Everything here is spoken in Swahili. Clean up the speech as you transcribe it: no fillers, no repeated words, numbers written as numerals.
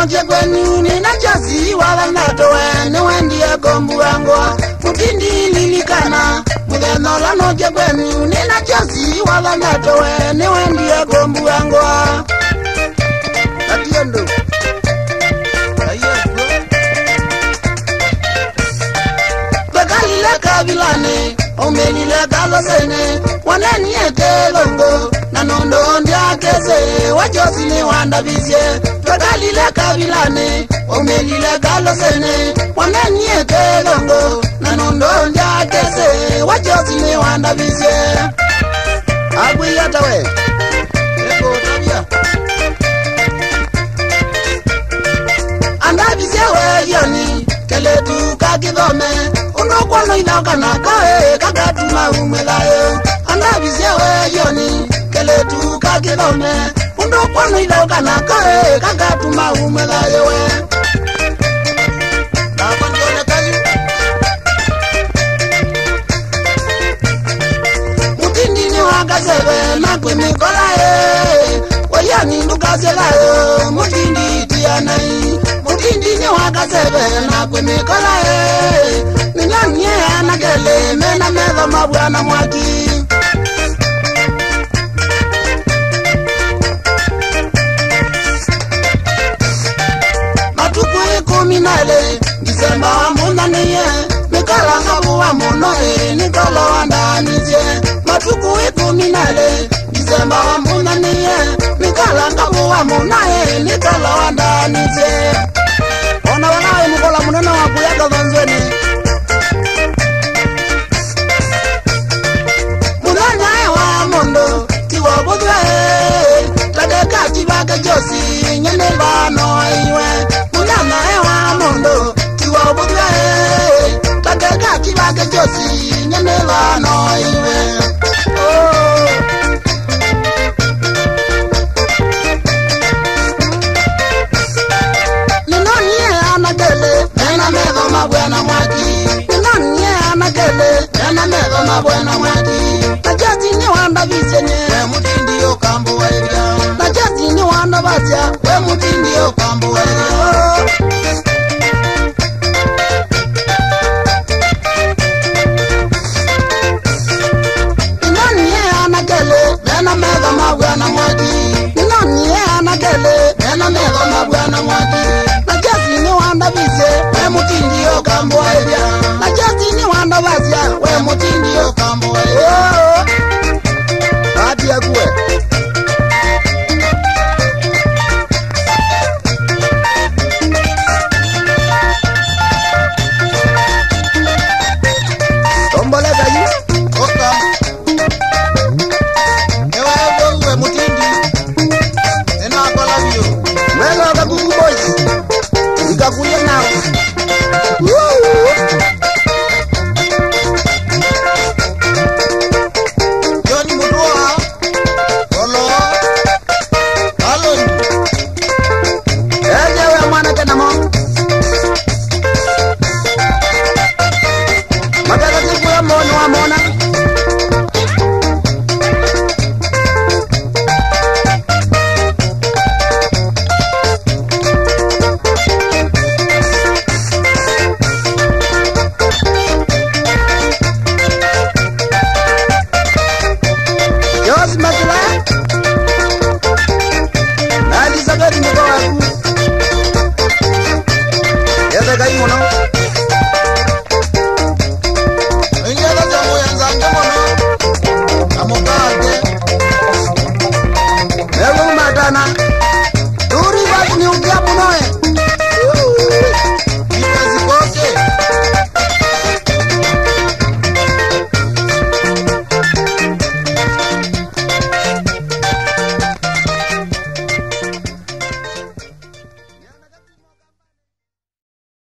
noje kwenu ni nachazi wala natowe ni wendi ya kombu wangwa mutindi lilikana mudeno la noje kwenu ni nachazi wala natowe ni wendi ya kombu wangwa atiendo ayeko bekalile kabilane omelile kalosene wanani ekelongo nanondo ndiakeze wajosi ni wandabisye bekalile kabilane omelile kalosene wanani ekelongo nanondo ndiakeze wajosi ni wandabisye agwiyatawe eko tabia andabisye weyoni keletu kakidhome unokwano inakana kae kakatuma umelayo andabisye weyoni keletu kakidhome unokwano inakana kae kakatuma umelayo we nakwantone kazi mutindi ni wakasebe nakwimikolaye weyani ndukazelayo mutindi tiyanai mutindi ni wakasebe nakwimikolaye ninyanye anagele mena medho mabwana mwaki matuku 14 Disemba munaniye mikalanga buwa munoe nikolo andanize matuku 14 Disemba munaniye mikalanga buwa munae nikolo andanize ona wanae mukola munena wakuyaga vanzweni munanae wa mondo tiwa budwe tadeka tibake josi nyene bano iwe munanae wa mondo tiwa budwe tadeka tibake josi nyene bano iwe mabwana mwaki nanye anagele na medho mabwana mwaki najati ni wanda bisenye we mutindi yo kambo wa eria najati ni wanda bacha we mutindi yo kambo wa eria